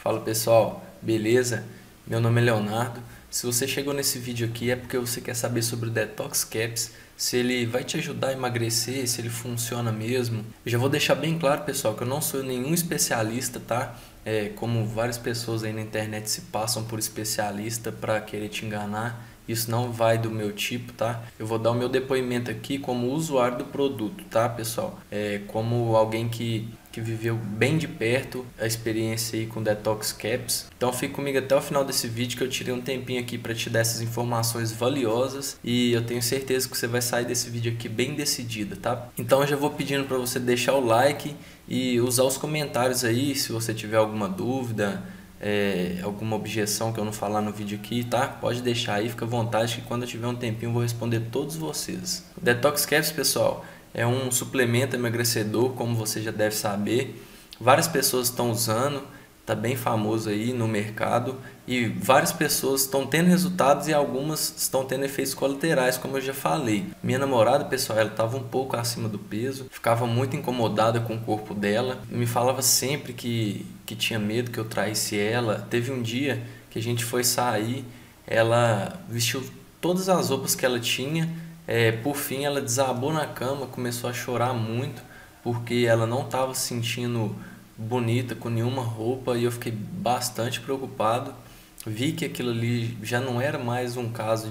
Fala pessoal, beleza? Meu nome é Leonardo. Se você chegou nesse vídeo aqui é porque você quer saber sobre o Detox Caps, se ele vai te ajudar a emagrecer, se ele funciona mesmo. Eu já vou deixar bem claro, pessoal, que eu não sou nenhum especialista, tá? Como várias pessoas aí na internet se passam por especialista para querer te enganar. Isso não vai do meu tipo, tá? Eu vou dar o meu depoimento aqui como usuário do produto, tá, pessoal? Como alguém que viveu bem de perto a experiência aí com Detox Caps. Então fique comigo até o final desse vídeo que eu tirei um tempinho aqui para te dar essas informações valiosas e eu tenho certeza que você vai sair desse vídeo aqui bem decidida, tá? Então eu já vou pedindo para você deixar o like e usar os comentários aí se você tiver alguma dúvida, alguma objeção que eu não falar no vídeo aqui, tá? Pode deixar aí, fica à vontade que quando eu tiver um tempinho eu vou responder todos vocês. O Detox Caps, pessoal, é um suplemento emagrecedor, como você já deve saber. Várias pessoas estão usando, está bem famoso aí no mercado e várias pessoas estão tendo resultados e algumas estão tendo efeitos colaterais, como eu já falei. Minha namorada, pessoal, ela estava um pouco acima do peso, ficava muito incomodada com o corpo dela, me falava sempre que tinha medo que eu traísse ela. Teve um dia que a gente foi sair, ela vestiu todas as roupas que ela tinha. Por fim ela desabou na cama, começou a chorar muito porque ela não estava se sentindo bonita com nenhuma roupa e eu fiquei bastante preocupado. Vi que aquilo ali já não era mais um caso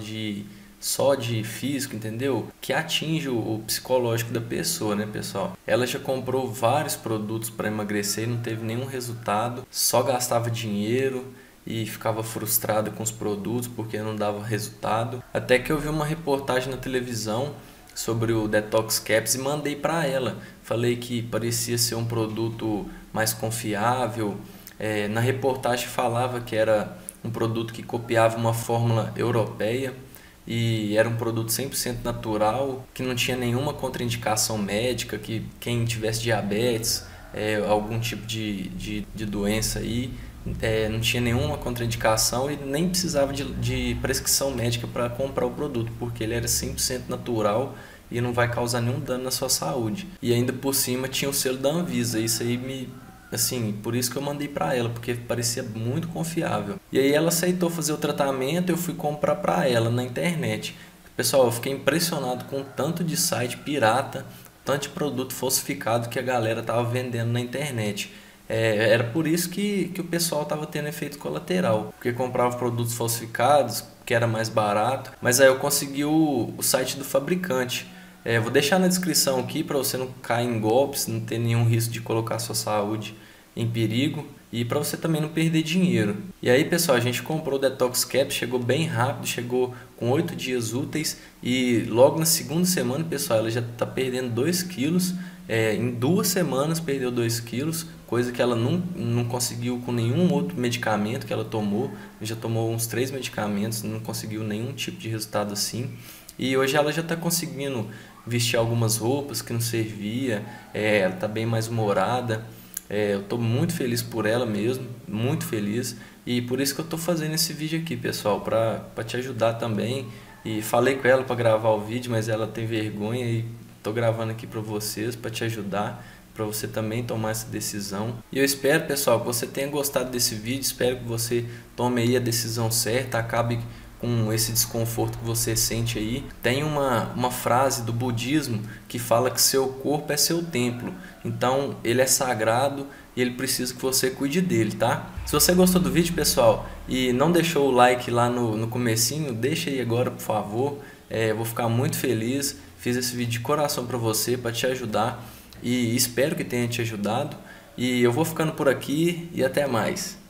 só de físico, entendeu? Que atinge o psicológico da pessoa, né, pessoal? Ela já comprou vários produtos para emagrecer e não teve nenhum resultado, só gastava dinheiro e ficava frustrada com os produtos porque não dava resultado. Até que eu vi uma reportagem na televisão sobre o Detox Caps e mandei para ela. Falei que parecia ser um produto mais confiável. Na reportagem falava que era um produto que copiava uma fórmula europeia e era um produto 100% natural, que não tinha nenhuma contraindicação médica, que quem tivesse diabetes, algum tipo de doença aí, não tinha nenhuma contraindicação e nem precisava de prescrição médica para comprar o produto, porque ele era 100% natural e não vai causar nenhum dano na sua saúde. E ainda por cima tinha o selo da Anvisa, isso aí por isso que eu mandei para ela, porque parecia muito confiável. E aí ela aceitou fazer o tratamento, eu fui comprar para ela na internet. Pessoal, eu fiquei impressionado com o tanto de site pirata, tanto de produto falsificado que a galera tava vendendo na internet. Era por isso que o pessoal estava tendo efeito colateral, porque comprava produtos falsificados, que era mais barato, mas aí eu consegui o site do fabricante. Vou deixar na descrição aqui para você não cair em golpes, não ter nenhum risco de colocar sua saúde em perigo e para você também não perder dinheiro. E aí, pessoal, a gente comprou o Detox Cap, chegou bem rápido, chegou com 8 dias úteis e logo na segunda semana, pessoal, ela já está perdendo 2 quilos. Em 2 semanas perdeu 2 quilos, coisa que ela não conseguiu com nenhum outro medicamento que ela tomou. Já tomou uns 3 medicamentos, não conseguiu nenhum tipo de resultado assim. E hoje ela já está conseguindo vestir algumas roupas que não servia, ela está bem mais humorada. Eu estou muito feliz por ela mesmo, muito feliz. E por isso que eu estou fazendo esse vídeo aqui, pessoal, para te ajudar também. E falei com ela para gravar o vídeo, mas ela tem vergonha e estou gravando aqui para vocês, para te ajudar, para você também tomar essa decisão. E eu espero, pessoal, que você tenha gostado desse vídeo, espero que você tome aí a decisão certa, acabe com esse desconforto que você sente aí. Tem uma frase do budismo que fala que seu corpo é seu templo, então ele é sagrado e ele precisa que você cuide dele, tá? Se você gostou do vídeo, pessoal, e não deixou o like lá no comecinho, deixa aí agora, por favor. Vou ficar muito feliz. Fiz esse vídeo de coração para você, para te ajudar e espero que tenha te ajudado. E eu vou ficando por aqui e até mais.